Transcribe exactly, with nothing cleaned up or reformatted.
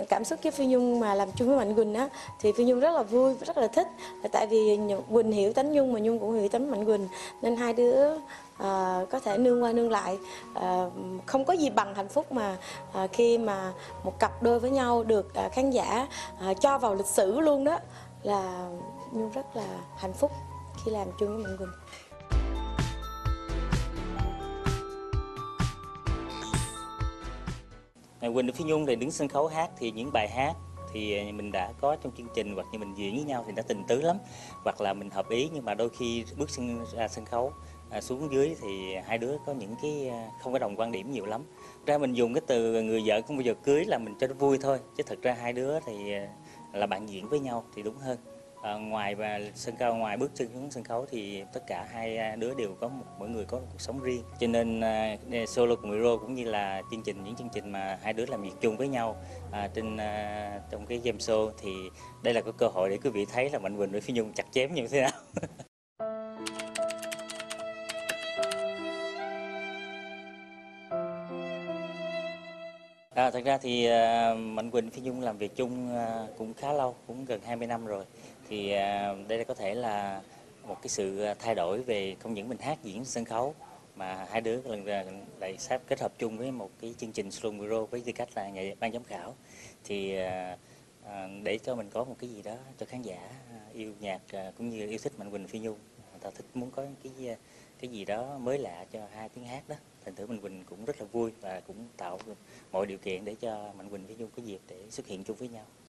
cảm xúc với Phi Nhung mà làm chung với Mạnh Quỳnh á, thì Phi Nhung rất là vui, rất là thích. Tại vì Quỳnh hiểu Tánh Nhung mà Nhung cũng hiểu Tánh Mạnh Quỳnh, nên hai đứa à, có thể nương qua nương lại. À, không có gì bằng hạnh phúc mà à, khi mà một cặp đôi với nhau được à, khán giả à, cho vào lịch sử luôn đó, là Nhung rất là hạnh phúc khi làm chung với Mạnh Quỳnh. Quỳnh và Phi Nhung thì đứng sân khấu hát thì những bài hát thì mình đã có trong chương trình, hoặc như mình diễn với nhau thì đã tình tứ lắm, hoặc là mình hợp ý, nhưng mà đôi khi bước sân ra sân khấu à, xuống dưới thì hai đứa có những cái không có đồng quan điểm nhiều lắm. Ra mình dùng cái từ người vợ không bao giờ cưới là mình cho nó vui thôi, chứ thực ra hai đứa thì là bạn diễn với nhau thì đúng hơn. À, ngoài và sân khấu, ngoài bước chân xuống sân khấu thì tất cả hai đứa đều có một, mỗi người có một cuộc sống riêng, cho nên uh, solo cùng Miro cũng như là chương trình những chương trình mà hai đứa làm việc chung với nhau uh, trên uh, trong cái game show, thì đây là cái cơ hội để quý vị thấy là Mạnh Quỳnh với Phi Nhung chặt chém như thế nào. À, thật ra thì uh, Mạnh Quỳnh Phi Nhung làm việc chung uh, cũng khá lâu, cũng gần hai mươi năm rồi. Thì uh, đây có thể là một cái sự thay đổi về không những mình hát diễn sân khấu, mà hai đứa lần lại sắp kết hợp chung với một cái chương trình Solo Miro với tư cách là nghệ ban giám khảo. Thì uh, uh, để cho mình có một cái gì đó cho khán giả yêu nhạc uh, cũng như yêu thích Mạnh Quỳnh Phi Nhung, người ta thích muốn có cái cái gì đó mới lạ cho hai tiếng hát đó. Thành thử Mạnh Quỳnh cũng rất là vui và cũng tạo mọi điều kiện để cho Mạnh Quỳnh với Nhung có dịp để xuất hiện chung với nhau.